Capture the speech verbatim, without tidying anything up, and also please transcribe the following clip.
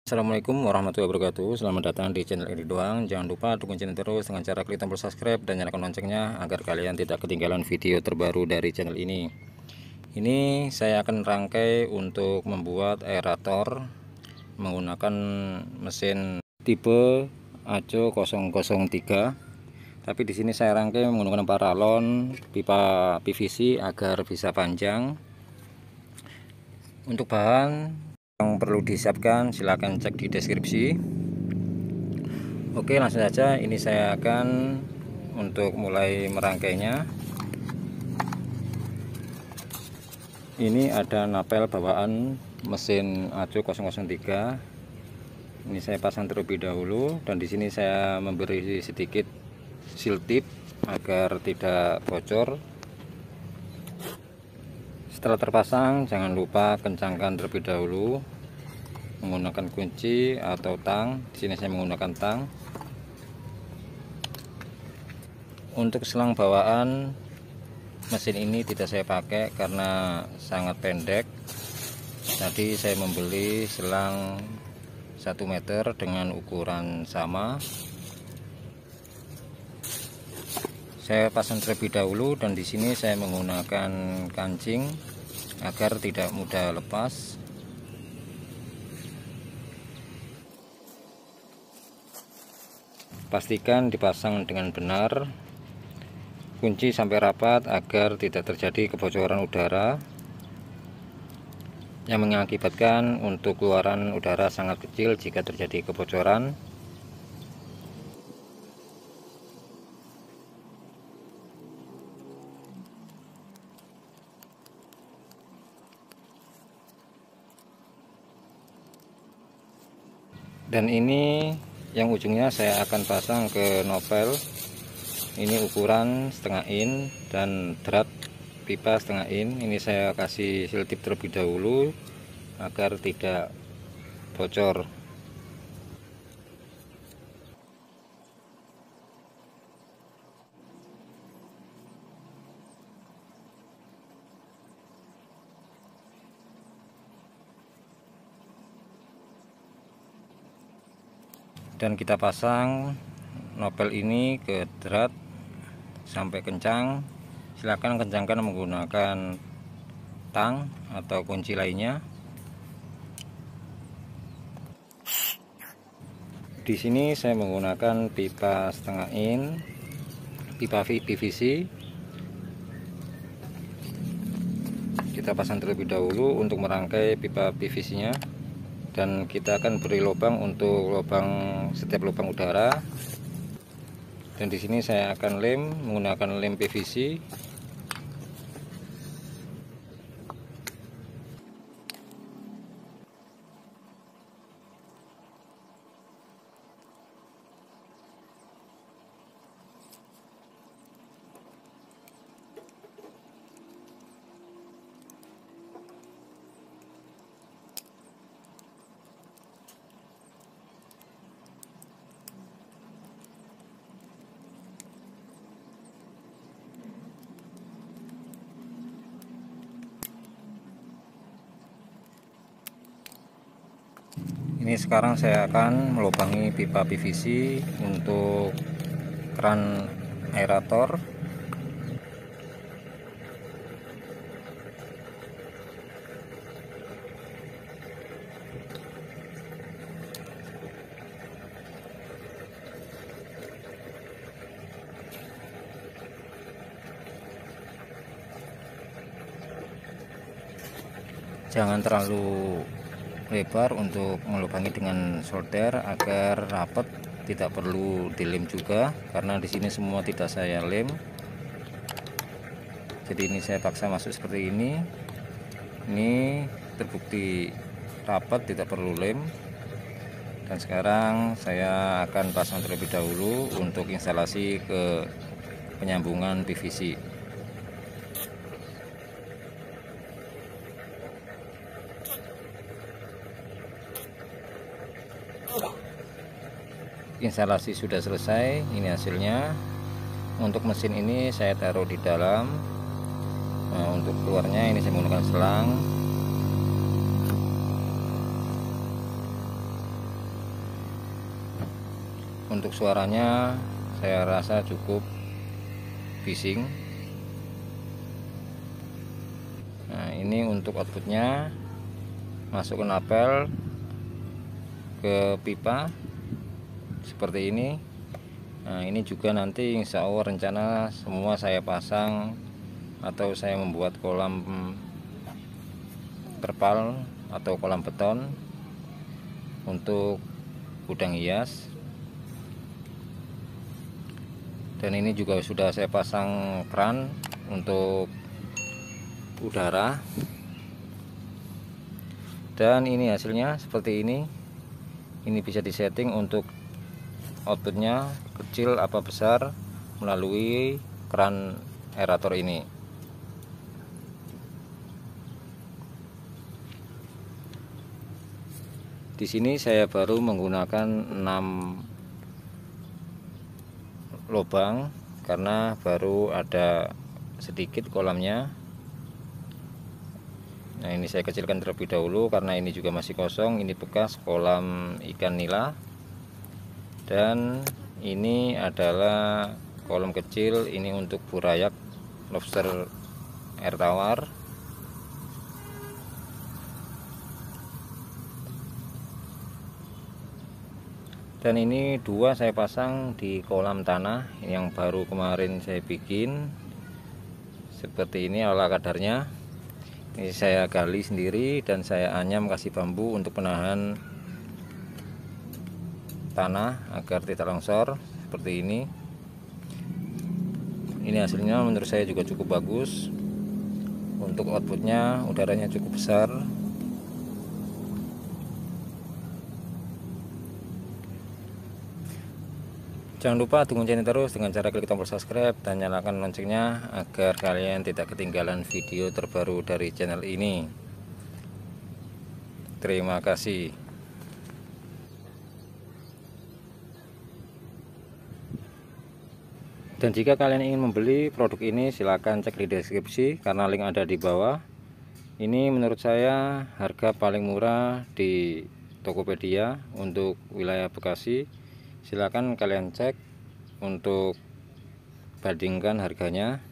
Assalamualaikum warahmatullahi wabarakatuh. Selamat datang di channel ini doang. Jangan lupa dukung channel terus dengan cara klik tombol subscribe dan nyalakan loncengnya agar kalian tidak ketinggalan video terbaru dari channel ini. Ini saya akan rangkai untuk membuat aerator menggunakan mesin tipe Aco nol nol tiga. Tapi di sini saya rangkai menggunakan paralon pipa P V C agar bisa panjang. Untuk bahan yang perlu disiapkan silahkan cek di deskripsi. Oke, langsung saja. Ini saya akan untuk mulai merangkainya. Ini ada napel bawaan mesin Aco nol nol tiga. Ini saya pasang terlebih dahulu, dan di sini saya memberi sedikit seal tip agar tidak bocor. Setelah terpasang, jangan lupa kencangkan terlebih dahulu menggunakan kunci atau tang. Di sini saya menggunakan tang. Untuk selang bawaan mesin ini tidak saya pakai karena sangat pendek. Tadi saya membeli selang satu meter dengan ukuran sama. Saya pasang terlebih dahulu, dan di sini saya menggunakan kancing agar tidak mudah lepas. Pastikan dipasang dengan benar. Kunci sampai rapat agar tidak terjadi kebocoran udara yang mengakibatkan untuk keluaran udara sangat kecil jika terjadi kebocoran. Dan ini yang ujungnya saya akan pasang ke nopel. Ini ukuran setengah in dan drat pipa setengah in. Ini saya kasih seal tip terlebih dahulu agar tidak bocor. Dan kita pasang nopel ini ke drat sampai kencang. Silakan kencangkan menggunakan tang atau kunci lainnya. Di sini saya menggunakan pipa setengah in, pipa P V C. Kita pasang terlebih dahulu untuk merangkai pipa P V C-nya. Dan kita akan beri lubang untuk lubang setiap lubang udara. Dan di sini saya akan lem menggunakan lem P V C. Ini sekarang saya akan melubangi pipa P V C untuk keran aerator. Jangan terlalu lebar untuk melubangi dengan solder agar rapat, tidak perlu dilem juga karena di sini semua tidak saya lem. Jadi ini saya paksa masuk seperti ini. Ini terbukti rapat, tidak perlu lem. Dan sekarang saya akan pasang terlebih dahulu untuk instalasi ke penyambungan P V C. Instalasi sudah selesai. Ini hasilnya. Untuk mesin ini saya taruh di dalam. Nah, untuk keluarnya ini saya menggunakan selang. Untuk suaranya saya rasa cukup bising. Nah, ini untuk outputnya, masuk ke napel ke pipa seperti ini. Nah, ini juga nanti insya Allah rencana semua saya pasang atau saya membuat kolam terpal atau kolam beton untuk gudang hias. Dan ini juga sudah saya pasang keran untuk udara. Dan ini hasilnya seperti ini. Ini bisa disetting untuk outputnya kecil apa besar melalui keran aerator ini. Di sini saya baru menggunakan enam lubang karena baru ada sedikit kolamnya. Nah, ini saya kecilkan terlebih dahulu karena ini juga masih kosong. Ini bekas kolam ikan nila. Dan ini adalah kolam kecil, ini untuk burayak lobster air tawar. Dan ini dua saya pasang di kolam tanah yang baru kemarin saya bikin. Seperti ini ala kadarnya. Ini saya gali sendiri dan saya anyam kasih bambu untuk penahan tanah agar tidak longsor seperti ini. Ini hasilnya menurut saya juga cukup bagus. Untuk outputnya udaranya cukup besar. Jangan lupa dukung channel terus dengan cara klik tombol subscribe dan nyalakan loncengnya agar kalian tidak ketinggalan video terbaru dari channel ini. Terima kasih. Dan jika kalian ingin membeli produk ini, silahkan cek di deskripsi karena link ada di bawah. Ini menurut saya harga paling murah di Tokopedia untuk wilayah Bekasi. Silahkan kalian cek untuk bandingkan harganya.